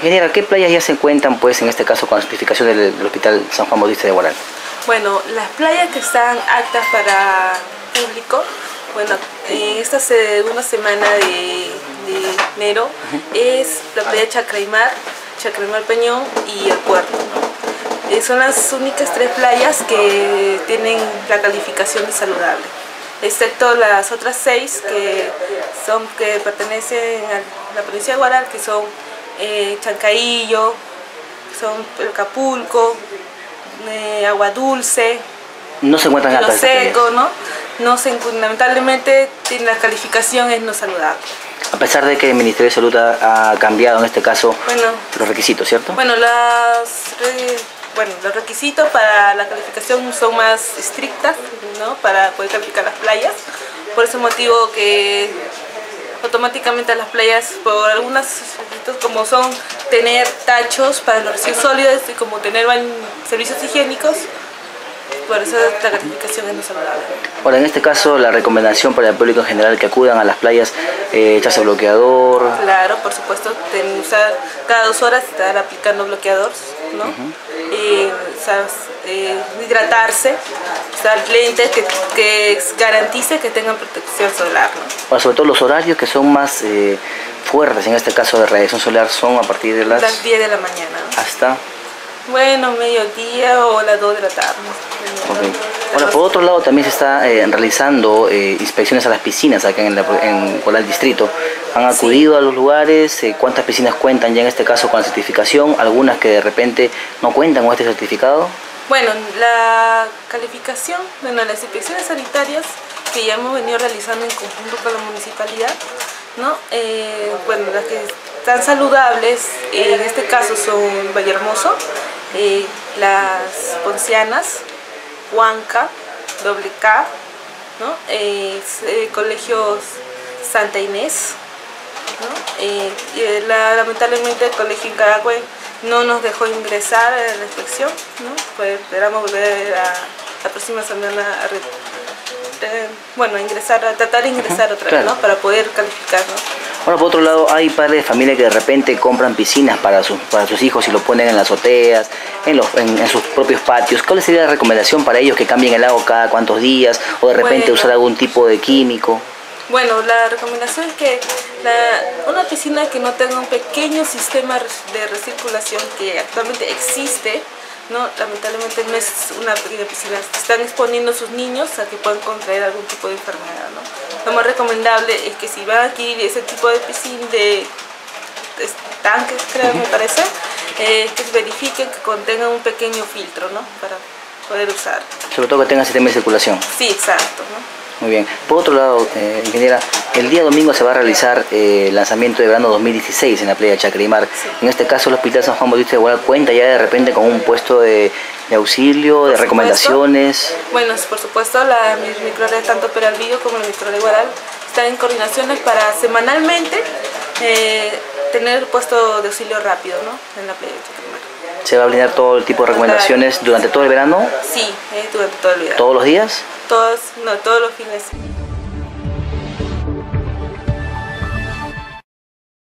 Ingeniera, ¿qué playas ya se cuentan, pues, en este caso, con la certificación del Hospital San Juan Bautista de Huaral? Bueno, las playas que están aptas para público, bueno, en esta segunda semana de enero es la playa Chacraymar, Peñón y El Puerto, ¿no? Son las únicas 3 playas que tienen la calificación de saludable, excepto las otras 6 que pertenecen a la provincia de Huaral, que son Chancaillo, son Acapulco, Agua Dulce, No se encuentran Lo aptas estas playas. Seco, ¿no? Lamentablemente la calificación es no saludable. A pesar de que el Ministerio de Salud ha cambiado, en este caso, Bueno, los requisitos, ¿cierto? bueno, los requisitos para la calificación son más estrictas, ¿no? Para poder calificar las playas. Por ese motivo que automáticamente las playas, por algunos requisitos como son tener tachos para los residuos sólidos y como tener servicios higiénicos, por eso la calificación es no saludable. Ahora, en este caso, la recomendación para el público en general que acudan a las playas, echarse bloqueador. Claro, por supuesto, usar cada 2 horas estar aplicando bloqueador, ¿no? Hidratarse, usar lentes que garantice que tengan protección solar, ¿no? Ahora, sobre todo los horarios que son más fuertes, en este caso de radiación solar, son a partir de las 10 de la mañana, ¿no? Hasta... Bueno, mediodía o las 2 de la tarde. Okay. Ahora, por otro lado, también se está realizando inspecciones a las piscinas acá en Huaral Distrito. ¿Han acudido a los lugares? ¿Cuántas piscinas cuentan ya en este caso con la certificación? ¿Algunas que de repente no cuentan con este certificado? Bueno, la calificación, bueno, las inspecciones sanitarias que ya hemos venido realizando en conjunto con la municipalidad, ¿no? Bueno, las que están saludables, en este caso son Vallehermoso, las Poncianas, Huanca, WK, ¿no? Colegios Santa Inés, ¿no? Lamentablemente el colegio Incaragüe no nos dejó ingresar a la inspección, ¿no? Pues esperamos volver la próxima semana a tratar de ingresar otra vez, ¿no? Para poder calificar, ¿no? Ahora, por otro lado, hay padres de familia que de repente compran piscinas para sus hijos y lo ponen en las azoteas, en sus propios patios. ¿Cuál sería la recomendación para ellos, que cambien el agua cada cuántos días o de repente usar algún tipo de químico? Bueno, la recomendación es que una piscina que no tenga un pequeño sistema de recirculación que actualmente existe, ¿no? Lamentablemente no es una pequeña piscina, están exponiendo a sus niños a que puedan contraer algún tipo de enfermedad, ¿no? Lo más recomendable es que si van a adquirir ese tipo de piscina, de tanques, creo, me parece, que verifiquen que contengan un pequeño filtro, ¿no? Para poder usar. Sobre todo que tenga sistema de circulación. Sí, exacto, ¿no? Muy bien. Por otro lado, ingeniera, el día domingo se va a realizar el lanzamiento de verano 2016 en la playa Chacraymar. Sí. En este caso, el Hospital San Juan Bautista de Huaral cuenta ya de repente con un puesto de auxilio, de recomendaciones. Bueno, por supuesto, la microred tanto Peralvillo como la microred Huaral están en coordinaciones para semanalmente tener puesto de auxilio rápido, ¿no? En la playa Chacraymar. ¿Se va a brindar todo el tipo de recomendaciones durante todo el verano? Sí, durante todo el verano. ¿Todos los días? Todos los fines.